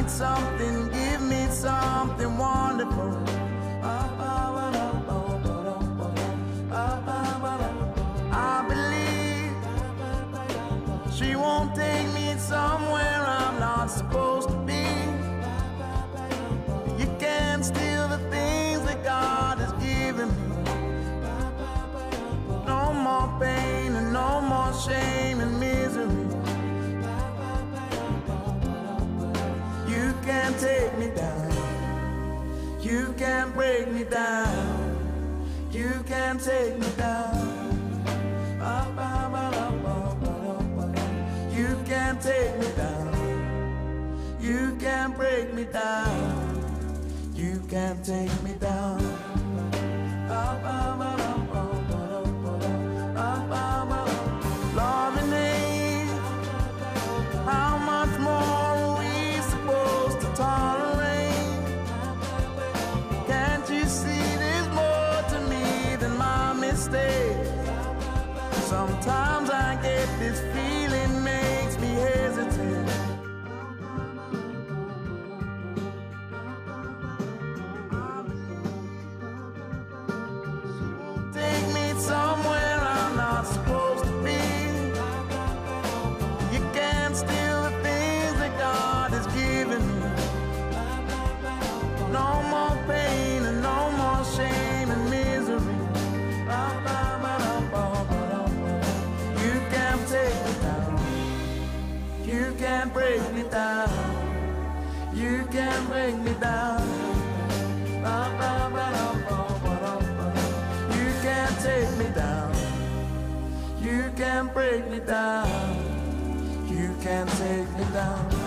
need something, give me something wonderful. I believe she won't take me somewhere I'm not supposed to be. You can't steal the things that God has given me. No more pain and no more shame and misery. You can't take me down. You can't break me down. You can't take me down. You can't take me down. You can't break me down. You can't take me down. Love and hate, how much more are we supposed to tolerate? Can't you see there's more to me than my mistakes? Sometimes I get this feeling makes me hesitate. Take me somewhere I'm not supposed to be. You can't steal the things that God has given me. No more pain and no more shame and misery. You can't take me down. You can't break me down. You can't break me down. You can't take me down. You can't break me down. You can't take me down.